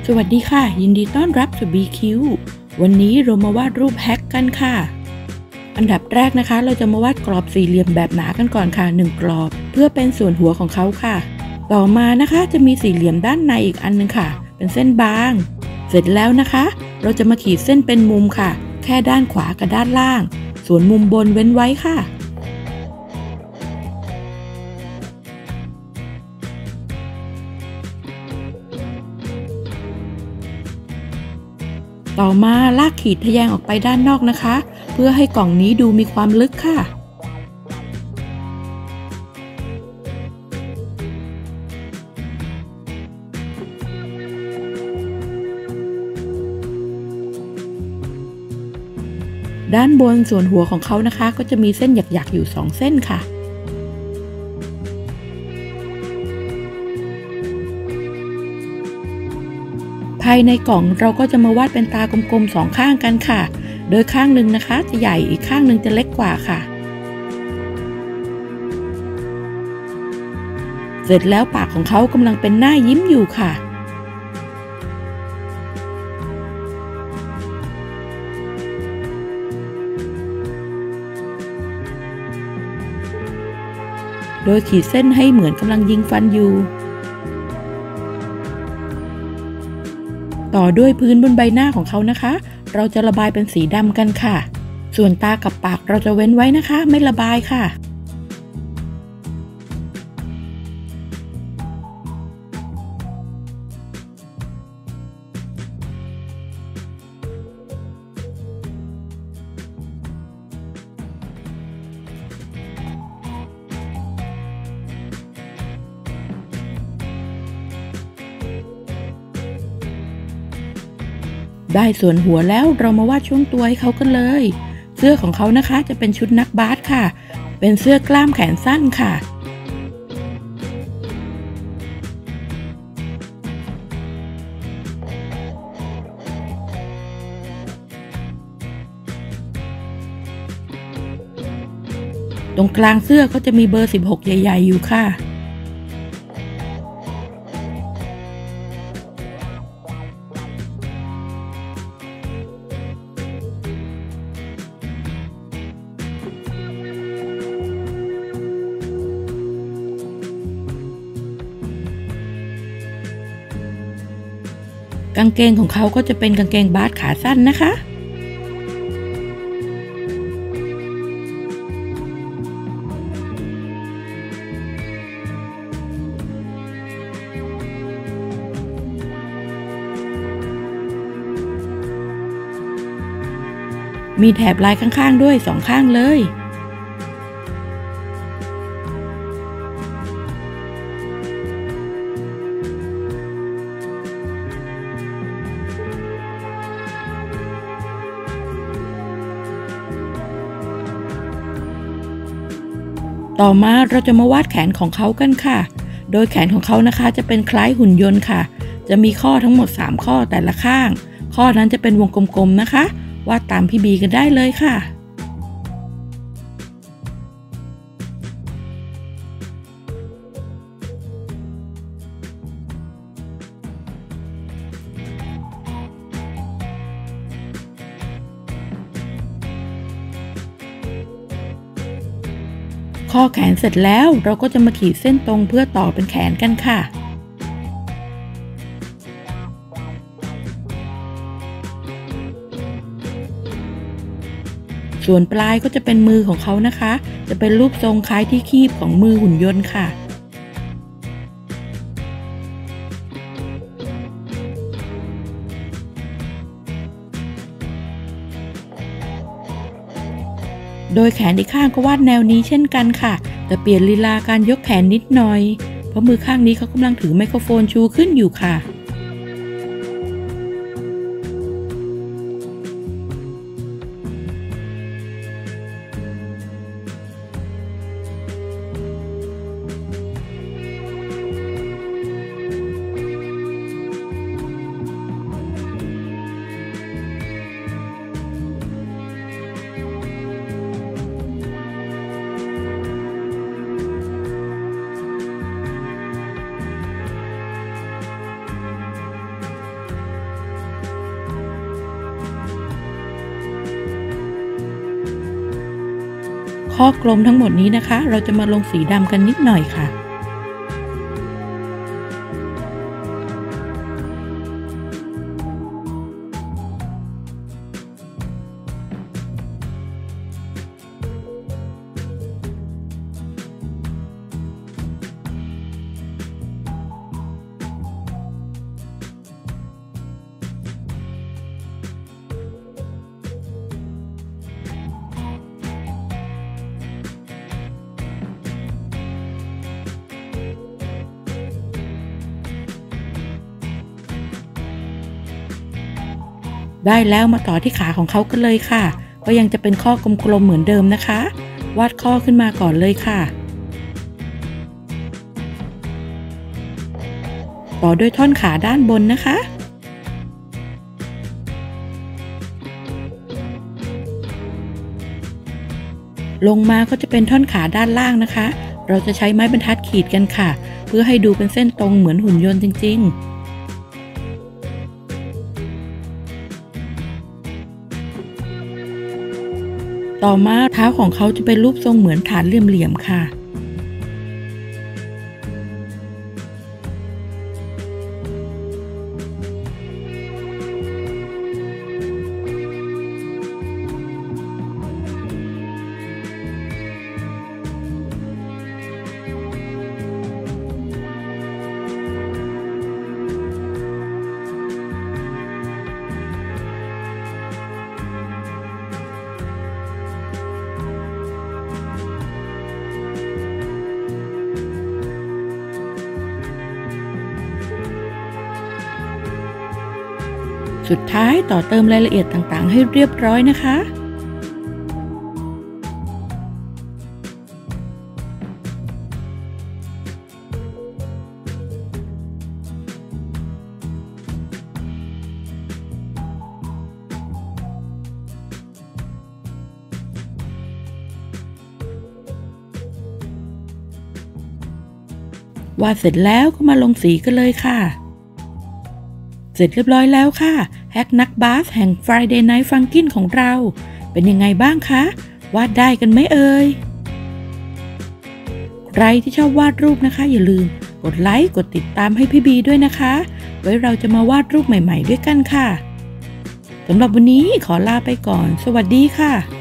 สวัสดีค่ะยินดีต้อนรับสู่ BQ วันนี้เรามาวาดรูปแฮกกันค่ะอันดับแรกนะคะเราจะมาวาดกรอบสี่เหลี่ยมแบบหนากันก่อนค่ะ1กรอบเพื่อเป็นส่วนหัวของเขาค่ะต่อมานะคะจะมีสี่เหลี่ยมด้านในอีกอันนึงค่ะเป็นเส้นบางเสร็จแล้วนะคะเราจะมาขีดเส้นเป็นมุมค่ะแค่ด้านขวากับด้านล่างส่วนมุมบนเว้นไว้ค่ะต่อมาลากขีดทะแยงออกไปด้านนอกนะคะเพื่อให้กล่องนี้ดูมีความลึกค่ะด้านบนส่วนหัวของเขานะคะก็จะมีเส้นหยักๆอยู่2เส้นค่ะภายในกล่องเราก็จะมาวาดเป็นตากลมๆ2ข้างกันค่ะโดยข้างหนึ่งนะคะจะใหญ่อีกข้างหนึ่งจะเล็กกว่าค่ะเสร็จแล้วปากของเขากำลังเป็นหน้ายิ้มอยู่ค่ะโดยขีดเส้นให้เหมือนกำลังยิงฟันอยู่ต่อด้วยพื้นบนใบหน้าของเขานะคะเราจะระบายเป็นสีดำกันค่ะส่วนตากับปากเราจะเว้นไว้นะคะไม่ระบายค่ะได้ส่วนหัวแล้วเรามาวาดช่วงตัวให้เขากันเลยเสื้อของเขานะคะจะเป็นชุดนักบาสค่ะเป็นเสื้อกล้ามแขนสั้นค่ะตรงกลางเสื้อก็จะมีเบอร์16ใหญ่ๆอยู่ค่ะกางเกงของเขาก็จะเป็นกางเกงบาสขาสั้นนะคะมีแถบลายข้างๆด้วย2ข้างเลยต่อมาเราจะมาวาดแขนของเขากันค่ะโดยแขนของเขานะคะจะเป็นคล้ายหุ่นยนต์ค่ะจะมีข้อทั้งหมด3ข้อแต่ละข้างข้อนั้นจะเป็นวงกลมๆนะคะวาดตามพี่บีกันได้เลยค่ะข้อแขนเสร็จแล้วเราก็จะมาขีดเส้นตรงเพื่อต่อเป็นแขนกันค่ะส่วนปลายก็จะเป็นมือของเขานะคะจะเป็นรูปทรงคล้ายที่คีบของมือหุ่นยนต์ค่ะโดยแขนอีกข้างก็วาดแนวนี้เช่นกันค่ะแต่เปลี่ยนลีลาการยกแขนนิดหน่อยเพราะมือข้างนี้เขากำลังถือไมโครโฟนชูขึ้นอยู่ค่ะข้อกลมทั้งหมดนี้นะคะเราจะมาลงสีดำกันนิดหน่อยค่ะได้แล้วมาต่อที่ขาของเขากันเลยค่ะก็ยังจะเป็นข้อกลมๆเหมือนเดิมนะคะวาดข้อขึ้นมาก่อนเลยค่ะต่อด้วยท่อนขาด้านบนนะคะลงมาก็จะเป็นท่อนขาด้านล่างนะคะเราจะใช้ไม้บรรทัดขีดกันค่ะเพื่อให้ดูเป็นเส้นตรงเหมือนหุ่นยนต์จริงๆต่อมาเท้าของเขาจะเป็นรูปทรงเหมือนฐานเหลี่ยมๆค่ะสุดท้ายต่อเติมรายละเอียดต่างๆให้เรียบร้อยนะคะวาดเสร็จแล้วก็มาลงสีกันเลยค่ะเสร็จเรียบร้อยแล้วค่ะแฮกนักบาสแห่ง Friday Night Funkin' ของเราเป็นยังไงบ้างคะวาดได้กันไหมเอ่ยใครที่ชอบวาดรูปนะคะอย่าลืมกดไลค์กดติดตามให้พี่บีด้วยนะคะไว้เราจะมาวาดรูปใหม่ๆด้วยกันค่ะสำหรับวันนี้ขอลาไปก่อนสวัสดีค่ะ